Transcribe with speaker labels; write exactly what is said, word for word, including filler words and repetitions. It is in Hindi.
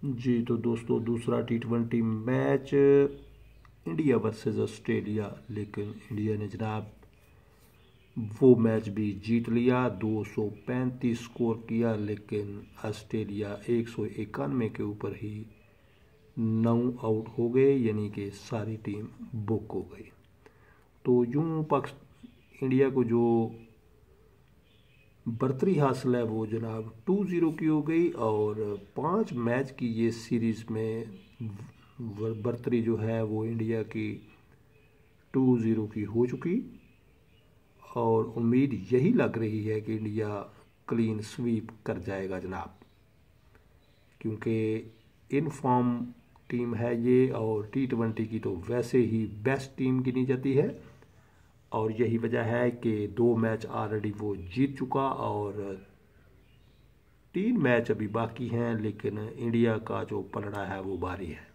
Speaker 1: जी तो दोस्तों, दूसरा T twenty match India versus Australia, लेकिन इंडिया ने जनाब वो मैच भी जीत लिया। दो सौ पैंतीस स्कोर किया, लेकिन ऑस्ट्रेलिया एक सौ इक्यानवे के ऊपर ही नौ आउट हो गए, यानी कि सारी टीम बुक हो गई। तो यूं पक्ष इंडिया को जो बर्तरी हासिल है वो जनाब टू ज़ीरो की हो गई, और पांच मैच की ये सीरीज़ में बर्तरी जो है वो इंडिया की टू ज़ीरो की हो चुकी। और उम्मीद यही लग रही है कि इंडिया क्लीन स्वीप कर जाएगा जनाब, क्योंकि इन फॉर्म टीम है ये, और टी ट्वेंटी की तो वैसे ही बेस्ट टीम गिनी जाती है। और यही वजह है कि दो मैच ऑलरेडी वो जीत चुका, और तीन मैच अभी बाकी हैं, लेकिन इंडिया का जो पलड़ा है वो भारी है।